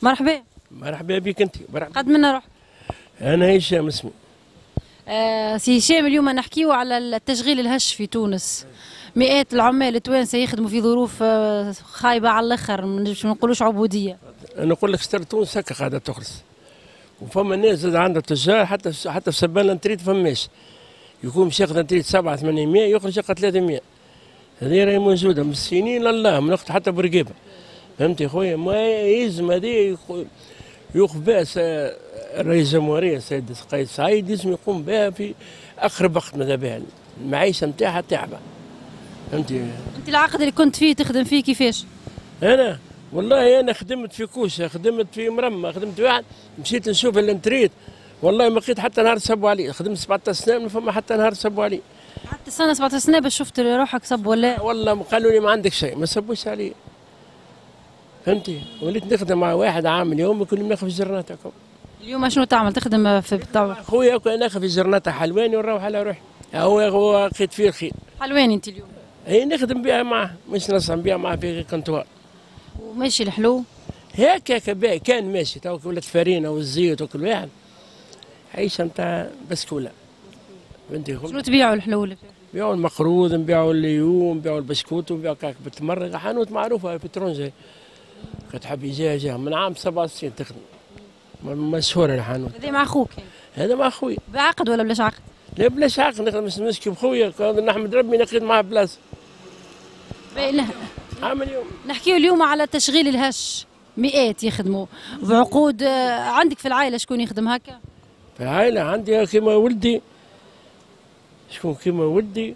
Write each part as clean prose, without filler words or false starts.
مرحبا. مرحبا بك انت. قد منا روح. انا هشام اسمي. سي هشام، اليوم نحكيو على التشغيل الهش في تونس. مئات العمال التوانسه يخدموا في ظروف خايبه على الاخر، ما نقولوش عبوديه. انا نقول لك ستار تونس هكا قاعده تخلص، وفما ناس زاد عندها تجار حتى في سبان الانتريت فماش يكون باش ياخذ انتريت 7 800 يخرج يلقى 300. هذه راهي موجوده من السنين لله، من وقت حتى برقيبه. فهمتي خويا؟ ما يلزم هذه يوقف بها الرئيس الجمهوريه السيد قيس سعيد، لازم يقوم بها في اقرب وقت. ماذا بها المعيشه نتاعها تعبه. فهمتي؟ انت العقد اللي كنت فيه تخدم فيه كيفاش؟ انا والله انا خدمت في كوشه، خدمت في مرمى، خدمت واحد، مشيت نشوف الانتريت والله ما لقيت حتى نهار صبوا علي. خدمت 17 سنه ما فما حتى نهار صبوا علي. حتى سنه 17 سنه باش شفت روحك صب ولا؟ والله قالوا لي ما عندك شيء، ما صبوش علي. فهمتي؟ وليت نخدم مع واحد عامل يوم كل ناخذ في جرناتكم. اليوم شنو تعمل؟ تخدم في بالطبع؟ خويا ناخذ في جرناته حلواني ونروح على روحي. هو لقيت فيه الخير. حلواني انت اليوم؟ اي نخدم بها معاه، مش نصعم بها معاه في كنتوار. وماشي الحلو؟ هيك باهي كان ماشي. تو ولات فرينه والزيت وكل واحد عيشه نتاع بسكوله. فهمتي؟ شنو تبيعوا الحلو اللي فيه؟ نبيعوا المقروض، نبيعوا الليوم، نبيعوا البسكوت، ونبيعوا كاك بالتمر. حانوت معروفه في ترونجي. كتحب يجي من عام 67 تخدم. مشهوره الحانوت. هذا مع اخوك يعني؟ هذا مع خويا. بعقد ولا بلاش عقد؟ لا بلاش عقد، نخدم نمسكي بخويا، نحمد ربي نخدم معاه بلاصه. عامل يوم. نحكيو اليوم على تشغيل الهش، مئات يخدموا بعقود. عندك في العائله شكون يخدم هكا؟ في العائله عندي كيما ولدي. شكون كيما ولدي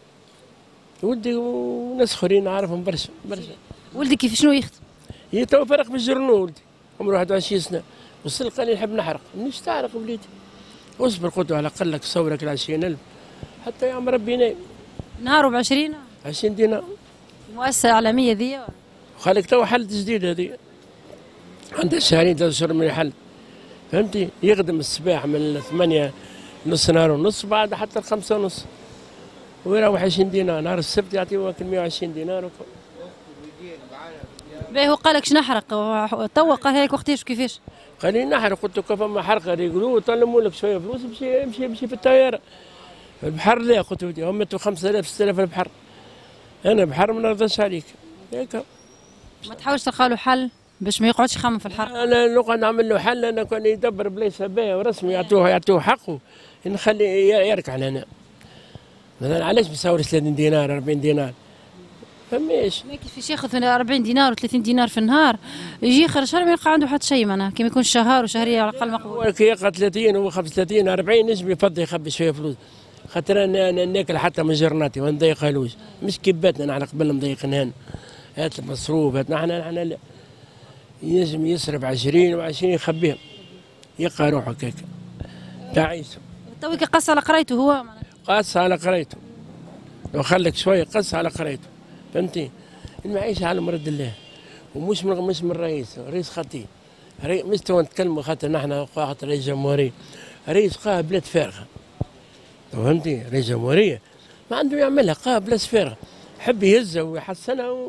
وناس اخرين نعرفهم برشا. ولدك كيف شنو يخدم؟ هي تو فرق بالجرنو. ولدي عمره 21 سنه، وصل قال لي نحب نحرق. مانيش تعرق وليدي. اصبر قلت له على الاقل صورك ال 20,000 حتى يعمر ربي نايم. نهارو ب 20؟ 20 دينار. مؤسسه اعلاميه ذي؟ خليك تو حل جديد هذه. عندها شهرين 3 شهور من الحل. فهمتي؟ يخدم الصباح من 8 نص نهار ونص، بعد حتى 5 ونص، ويروح 20 دينار. نهار السبت يعطيه واكل 120 دينار. باهي هو قال لكش نحرق توا؟ قال هيك وقتاش وكيفاش؟ قال لي نحرق. قلت له كيف ما حرقه يقولوا طلموا لك شويه فلوس امشي في الطياره. البحر لا. قلت له هم 5000 6000 البحر. انا بحر ما نرضاش عليك. هيك ما تحاولش تلقى له حل باش ما يقعدش يخمم في الحرق؟ انا نقعد نعمل له حل. انا كان يدبر بلايص باهيه ورسمي، يعطوه حقه، نخليه يركع لنا. مثلا علاش بيصور 30 دينار 40 دينار؟ فماش. ما كيفاش ياخذ 40 دينار و30 دينار في النهار، يجي اخر الشهر ما يلقى عنده حتى شيء. معناها كيما يكون شهر وشهريه على الاقل مقبول. هو كي يلقى 30 و 35 40 نجم يفضل يخبي شويه فلوس، خاطر انا ناكل حتى من جرناتي ما نضيقهالوش. مش كيباتنا نحن قبل مضيقينها. هات المصروف هات. نحن لا، ينجم يصرف 20 و20 يخبيهم، يلقى روحه هكاك تعيسه. توك قص على قرايته هو؟ قاس على قرايته. لو خلك شويه قص على قرايته. فهمتي؟ المعيشه على مرد الله، ومش من رئيس خطيب. مش تو نتكلموا خاطر نحن خاطر رئيس جمهوريه. رئيس قاه بلاد فارغه. فهمتي؟ رئيس جمهوريه ما عنده يعملها، قاه بلاد فارغه. حب يهزها ويحسنها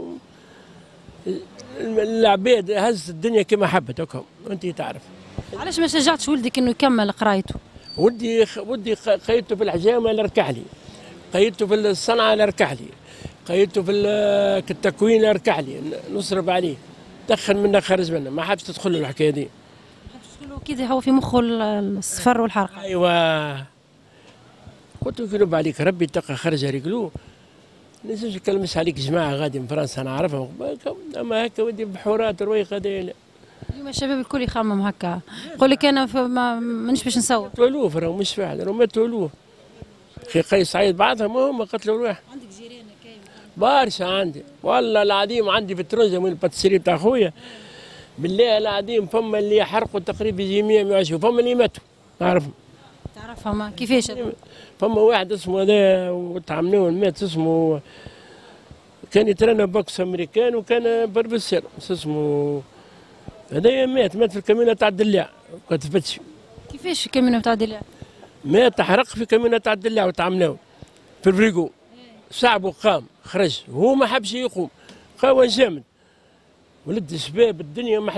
العباد هز الدنيا كما حبت هكا. انت تعرف. علاش ما شجعتش ولدك انه يكمل قرايته؟ ودي قيدته في الحجامه لركح لي، قيدته في الصنعه لركح لي، قيدته في التكوين لركح لي، نصرف عليه. دخل منا خرج منا، ما حبش تدخل له الحكايه دي. ما حبش تدخل له كذا، هو في مخه الصفر والحرق. ايوه. قلت له كذب عليك ربي تلقى خرج رجلوه. نزلش نكلمش عليك جماعه غادي من فرنسا نعرفهم، اما هكا ودي بحورات رويقه هذه. اليوم الشباب الكل يخمم هكا، يقول لك انا مانيش باش نصور. تولوف راهو مش فاعل، راهو ماتوا الوف. اخي قيس سعيد بعضهم هم قتلوا روح. عندك جيران كاين؟ برشا عندي والله العظيم. عندي في الترنجه من الباتسيري بتاع خويا بالله العظيم. فما اللي حرقوا تقريبا يجي 100 120، فما اللي ماتوا نعرفهم. تعرفهم كيفاش؟ فما واحد اسمه هذا وتعاملوه مات اسمه، كان يترنى بوكس امريكان وكان بروفيسور اسمه هذايا مات في الكمينه تاع الدلاع. كنت فتشي. كيفاش في الكمينه تاع الدلاع؟ مات حرق في كمينه تاع الدلاع وتعاملوه في الفريقو. صعب قام خرج، هو ما حبش يقوم، قاوى جامد. ولد شباب الدنيا محلاه.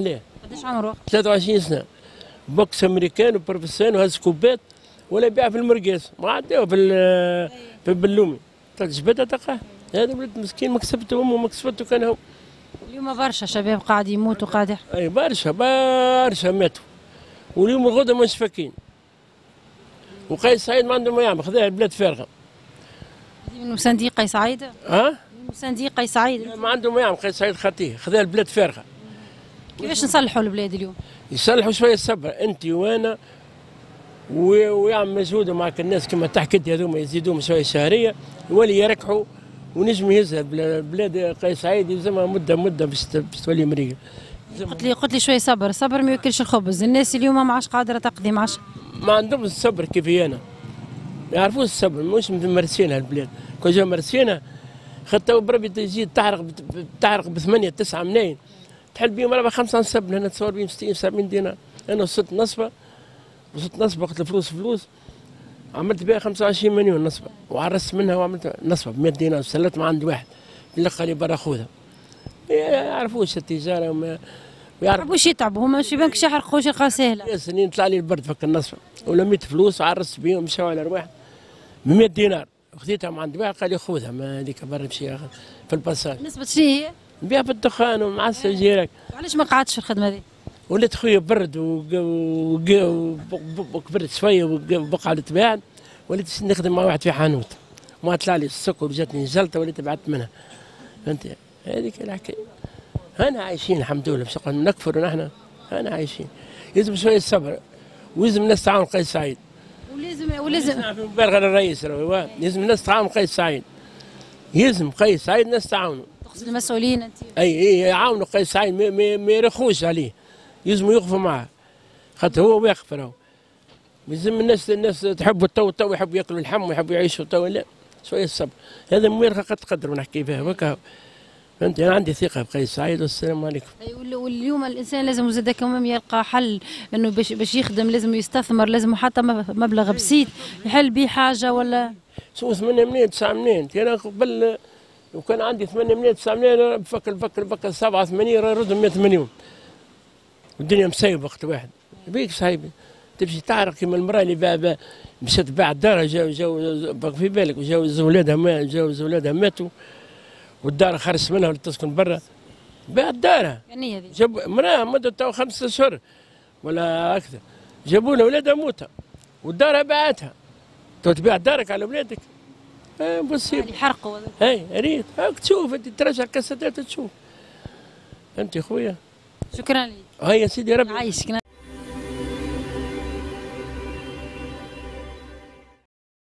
قداش عمره؟ 23 سنه، بوكس امريكان وبروفيسيون وهز كوبات ولا يبيع في المرقاس، ما عداو في البلومي، جبدها تلقاه. هذا ولد مسكين، مكسبته امه مكسبته كان هو. اليوم برشا شباب قاعد يموتوا قاعد اي برشا ماتوا، واليوم الغدا مش فاكين. وقيس سعيد ما عنده ما يعمل، خذاها البلاد فارغه. من صنديق قيس سعيد؟ ها؟ من صنديق قيس سعيد. ما عنده ما يعمل قيس سعيد، خاطيه خذاها البلاد فارغه. كيفاش نصلحوا البلاد اليوم؟ يصلحوا شويه صبر، انت وانا ويعمل مجهود معك الناس كما تحكي هذوما يزيدوهم شويه شهريه، يولي يركحوا ونجم يهزها البلاد. قيس سعيد يلزمها مده باش تولي مريقه. قلت لي شويه صبر ما ياكلش الخبز، الناس اليوم ما عادش قادره تقضي ما عادش. ما عندهمش الصبر كيفي انا، ما يعرفوش الصبر، مش ممارسينها البلاد. كون جا مارسينها خاطر بربي تجي تحرق ب 8 9 ملايين، تحل بيهم 4 5 نصب، هنا تصور بيهم 60 70 دينار. انا وصلت نصبه وقت الفلوس عملت بها 25 مليون نصبه، وعرست منها وعملت نصبه ب 100 دينار، سلت مع عند واحد لقى لي برا خذها. ما يعرفوش التجاره وما يعرفوا واش يتعبوا هما، مش بانكش يحرقوش يلقاها سهله. يا سنين طلع لي البرد فك النصبه، ولميت فلوس وعرست بيهم، مشاو على رواح ب 100 دينار، خذيتها مع عند واحد قال لي خذها، ما هذيك برا نمشي في الباساج. نسبة شنو هي؟ نبيع في الدخان ومعسل جيرك. وعلاش ما قعدتش في الخدمه هذه؟ وليت خويا برد وكبرت شويه وبقعدت بعد، وليت نخدم مع واحد في حانوت، ما طلع لي السكر وجاتني جلطه وليت بعدت منها. فهمت؟ هذيك الحكايه. هنا عايشين الحمد لله، مش نكفر نحن، هنا عايشين. يلزم شويه صبر، ويلزم الناس تعاون قيس سعيد. ولازم مبالغه للرئيس، لازم الناس تعاون قيس سعيد. يلزم قيس سعيد الناس تعاونوا. تقصد المسؤولين انت؟ اي يعاونوا قيس سعيد، ما يرخوش عليه، يلزموا يوقفوا معاه، خاطر هو واقف راهو. يلزم الناس تحبوا التو يحبوا ياكلوا اللحم ويحبوا يعيشوا تو، لا شويه الصبر. هذا مبالغه قد تقدر نحكي فيها هكا. فهمت؟ انا عندي ثقه بقيس سعيد، والسلام عليكم. واليوم الانسان لازم زاد كمان يلقى حل، انه باش يخدم لازم يستثمر، لازم حتى مبلغ بسيط يحل به حاجه ولا. شو 8 ملايين 9 ملايين، انا قبل وكان عندي 8 ملايين 9 ملايين بفكر 87 ردهم 100 مليون. والدنيا مسيبه وقت واحد، بيك صاحبي تمشي تعرق كيما المراه اللي مشات باع الدار، جاو في بالك، وجاوز ولادها ماتوا، والدار خرجت منها ولا تسكن برا، باعت دارها. يعني هذه جاب مراه مدة تو 5 اشهر ولا اكثر، جابوا لها ولادها موتها والدار باعتها. تو تبيع دارك على ولادك؟ مصيبه. يحرقوا. اي ريت هاك تشوف انت، ترجع كاساتات تشوف. انت خويا شكرا لك. هيا سيدي ربي عايشك.